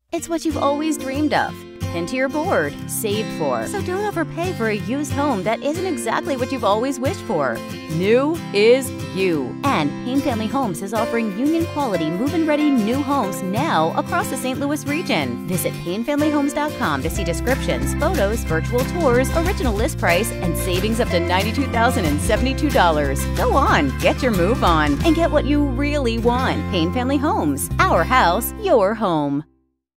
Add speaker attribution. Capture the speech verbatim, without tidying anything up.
Speaker 1: It's what you've always dreamed of, pinned to your board, saved for. So don't overpay for a used home that isn't exactly what you've always wished for. New is you. And Payne Family Homes is offering union-quality, move-in-ready new homes now across the Saint Louis region. Visit Payne Family Homes dot com to see descriptions, photos, virtual tours, original list price, and savings up to ninety-two thousand seventy-two dollars. Go on, get your move on, and get what you really want. Payne Family Homes, our house, your home.